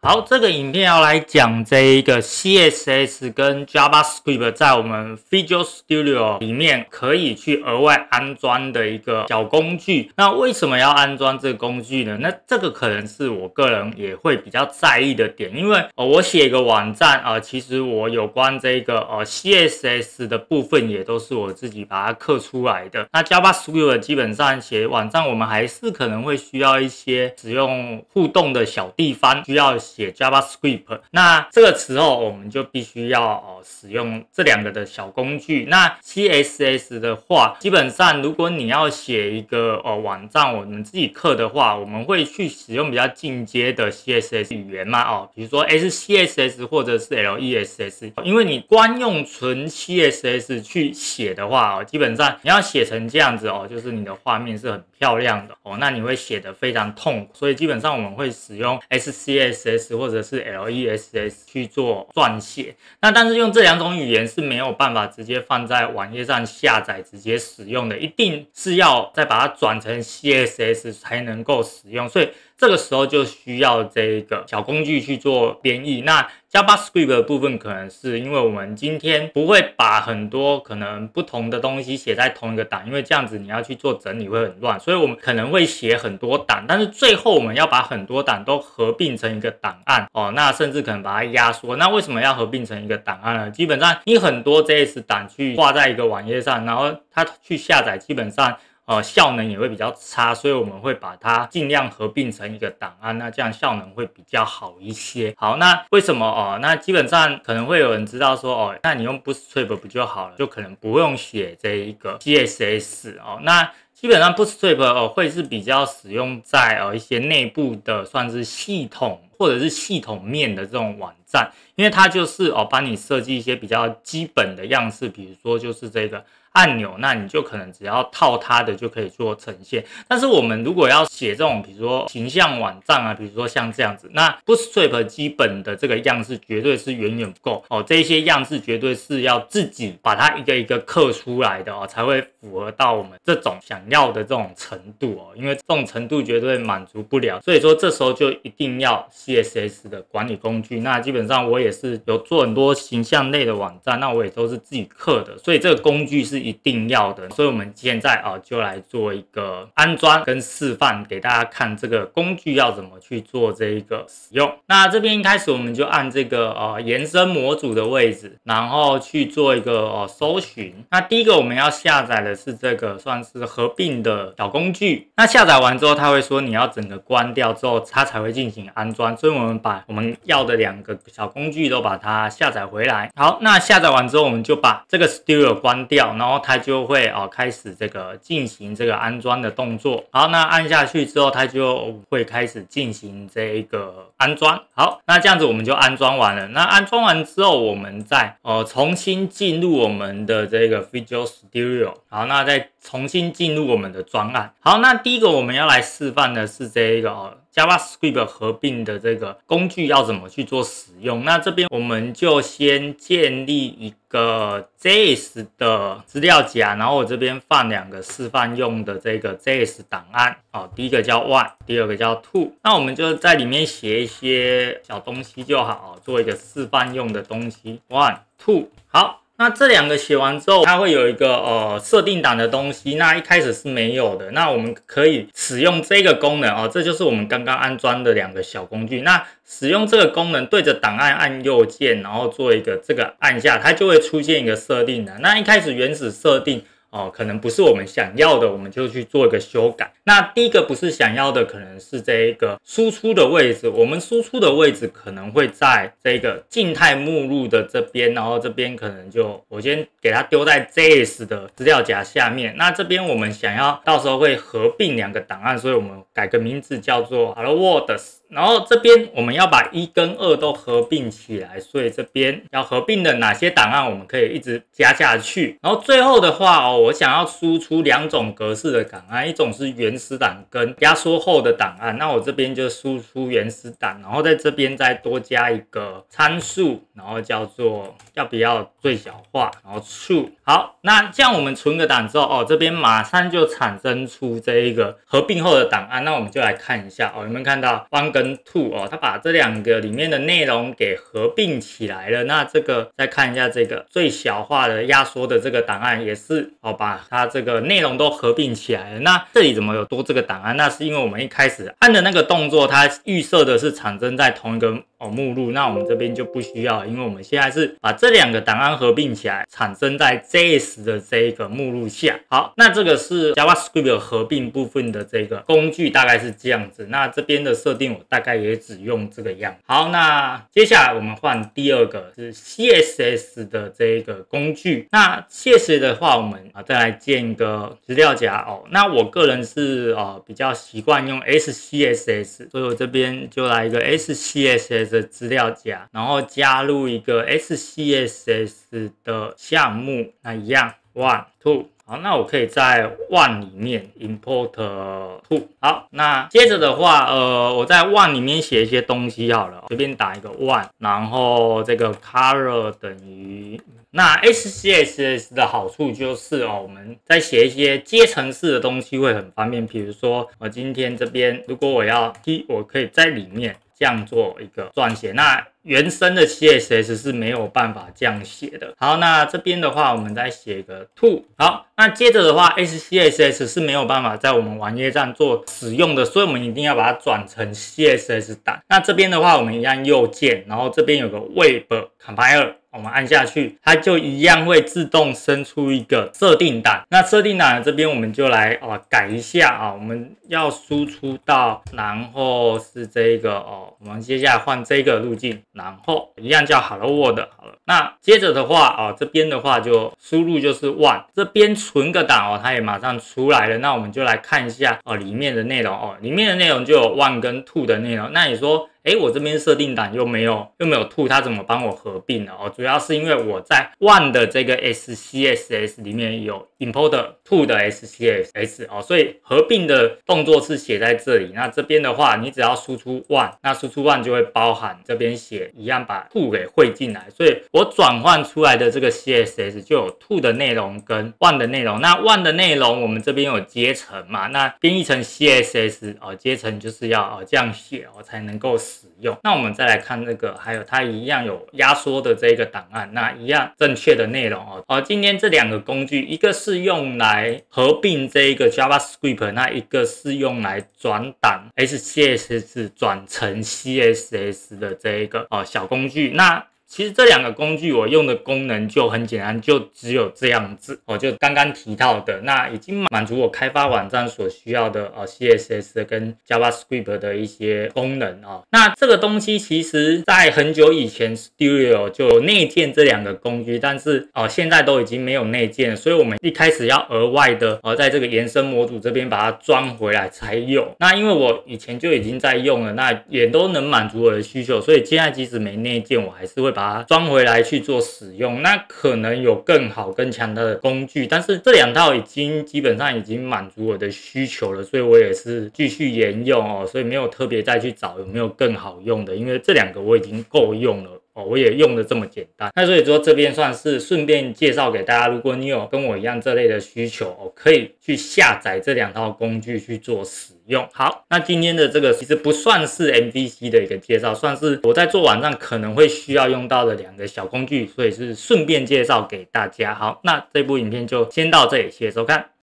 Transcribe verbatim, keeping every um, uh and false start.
好，这个影片要来讲这一个 C S S 跟 JavaScript 在我们 Visual Studio 里面可以去额外安装的一个小工具。那为什么要安装这个工具呢？那这个可能是我个人也会比较在意的点，因为、呃、我写一个网站啊、呃，其实我有关这个呃 C S S 的部分也都是我自己把它刻出来的。那 JavaScript 基本上写网站，我们还是可能会需要一些使用互动的小地方，需要写 JavaScript， 那这个时候我们就必须要、呃、使用这两个的小工具。那 C S S 的话，基本上如果你要写一个、呃、网站，我们自己刻的话，我们会去使用比较进阶的 C S S 语言嘛，哦，比如说 S C S S 或者是 L E S S， 因为你光用纯 C S S 去写的话、哦、基本上你要写成这样子哦，就是你的画面是很漂亮的哦，那你会写得非常痛苦，所以基本上我们会使用 S C S S 或者是 L E S S 去做撰写。那但是用这两种语言是没有办法直接放在网页上下载直接使用的，一定是要再把它转成 C S S 才能够使用，所以这个时候就需要这个小工具去做编译。那 JavaScript 的部分可能是因为我们今天不会把很多可能不同的东西写在同一个档，因为这样子你要去做整理会很乱，所以我们可能会写很多档，但是最后我们要把很多档都合并成一个档案哦，那甚至可能把它压缩。那为什么要合并成一个档案呢？基本上你很多 J S 档去挂在一个网页上，然后它去下载，基本上呃，效能也会比较差，所以我们会把它尽量合并成一个档案，那这样效能会比较好一些。好，那为什么哦？那基本上可能会有人知道说哦，那你用 Bootstrap 不就好了，就可能不用写这一个 C S S 哦。那基本上 Bootstrap 哦会是比较使用在呃一些内部的算是系统或者是系统面的这种网站，因为它就是哦帮你设计一些比较基本的样式，比如说就是这个按钮，那你就可能只要套它的就可以做呈现。但是我们如果要写这种比如说形象网站啊，比如说像这样子，那 Bootstrap 基本的这个样式绝对是远远不够哦，这些样式绝对是要自己把它一个一个刻出来的哦，才会符合到我们这种想要的这种程度哦，因为这种程度绝对满足不了，所以说这时候就一定要 C S S 的管理工具。那基本上我也是有做很多形象类的网站，那我也都是自己刻的，所以这个工具是一定要的。所以我们现在啊就来做一个安装跟示范，给大家看这个工具要怎么去做这一个使用。那这边一开始我们就按这个呃延伸模组的位置，然后去做一个呃搜寻。那第一个我们要下载的是这个算是合并的小工具。那下载完之后，它会说你要整个关掉之后，它才会进行安装。所以我们把我们要的两个小工具都把它下载回来。好，那下载完之后，我们就把这个 Studio 关掉，然后它就会哦开始这个进行这个安装的动作。好，那按下去之后，它就会开始进行这一个安装。好，那这样子我们就安装完了。那安装完之后，我们再呃重新进入我们的这个 Visual Studio。好，那再重新进入我们的专案。好，那第一个我们要来示范的是这一个哦 JavaScript 合并的这个工具要怎么去做使用。那这边我们就先建立一个 J S 的资料夹，然后我这边放两个示范用的这个 J S 档案哦，第一个叫 one， 第二个叫 two。那我们就在里面写一些小东西就好，做一个示范用的东西 one two。好，那这两个写完之后，它会有一个呃设定档的东西，那一开始是没有的。那我们可以使用这个功能哦，这就是我们刚刚安装的两个小工具。那使用这个功能，对着档案按右键，然后做一个这个按下，它就会出现一个设定档。那一开始原始设定哦，可能不是我们想要的，我们就去做一个修改。那第一个不是想要的，可能是这一个输出的位置。我们输出的位置可能会在这个静态目录的这边，然后这边可能就我先给它丢在 J S 的资料夹下面。那这边我们想要到时候会合并两个档案，所以我们改个名字叫做 Hello Worlds。然后这边我们要把一跟二都合并起来，所以这边要合并的哪些档案我们可以一直加下去。然后最后的话哦，我想要输出两种格式的档案，一种是原始档跟压缩后的档案。那我这边就输出原始档，然后在这边再多加一个参数，然后叫做要不要最小化，然后 true。好，那这样我们存个档之后哦，这边马上就产生出这一个合并后的档案。那我们就来看一下哦，有没有看到one跟跟 to 哦，它把这两个里面的内容给合并起来了。那这个再看一下这个最小化的压缩的这个档案，也是哦，把它这个内容都合并起来了。那这里怎么有多这个档案？那是因为我们一开始按的那个动作，它预设的是产生在同一个哦目录，那我们这边就不需要，因为我们现在是把这两个档案合并起来，产生在 J S 的这一个目录下。好，那这个是 JavaScript 合并部分的这个工具，大概是这样子。那这边的设定我大概也只用这个样。好，那接下来我们换第二个是 C S S 的这一个工具。那 C S S 的话，我们啊再来建一个资料夹哦。那我个人是呃比较习惯用 S C S S， 所以我这边就来一个 S C S S 的资料夹，然后加入一个 S C S S 的项目，那一样 one two。好，那我可以在 one 里面 import to。好，那接着的话，呃，我在 one 里面写一些东西好了，随便打一个 one， 然后这个 color 等于。那 S C S S 的好处就是哦，我们在写一些阶层式的东西会很方便。比如说，我今天这边如果我要 T， 我可以在里面这样做一个撰写。那原生的 C S S 是没有办法这样写的。好，那这边的话，我们再写个 to。好，那接着的话 ，S C S S 是没有办法在我们网页上做使用的，所以我们一定要把它转成 C S S 档。那这边的话，我们一样右键，然后这边有个 Web Compiler。我们按下去，它就一样会自动生出一个设定档。那设定档这边我们就来哦改一下啊，我们要输出到，然后是这个哦，我们接下来换这个路径，然后一样叫 Hello World 好了。那接着的话啊，这边的话就输入就是 one， 这边存个档哦，它也马上出来了。那我们就来看一下哦里面的内容哦，里面的内容就有 one 跟 two 的内容。那你说，哎，我这边设定档又没有又没有 to， 它怎么帮我合并了哦？主要是因为我在 one 的这个 S C S S 里面有 import to 的 S C S S 哦，所以合并的动作是写在这里。那这边的话，你只要输出 one， 那输出 one 就会包含这边写一样把 to 给汇进来，所以我转换出来的这个 C S S 就有 to 的内容跟 one 的内容。那 one 的内容我们这边有阶层嘛，那编译成 C S S 哦，阶层就是要哦这样写哦才能够使用。那我们再来看这个，还有它一样有压缩的这个档案，那一样正确的内容哦。哦，今天这两个工具，一个是用来合并这一个 JavaScript， 那一个是用来转档 S C S S 转成 C S S 的这一个哦小工具。那其实这两个工具我用的功能就很简单，就只有这样子哦，就刚刚提到的，那已经满足我开发网站所需要的呃 C S S 跟 JavaScript 的一些功能哦。那这个东西其实在很久以前 Studio 就有内建这两个工具，但是哦现在都已经没有内建了，所以我们一开始要额外的呃在这个延伸模组这边把它装回来才有。那因为我以前就已经在用了，那也都能满足我的需求，所以现在即使没内建，我还是会把它装回来去做使用。那可能有更好更强大的工具，但是这两套已经基本上已经满足我的需求了，所以我也是继续沿用哦，所以没有特别再去找有没有更好用的，因为这两个我已经够用了哦，我也用的这么简单。那所以说这边算是顺便介绍给大家，如果你有跟我一样这类的需求哦，可以去下载这两套工具去做使用。好，那今天的这个其实不算是 M V C 的一个介绍，算是我在做网站可能会需要用到的两个小工具，所以是顺便介绍给大家。好，那这部影片就先到这里，谢谢收看。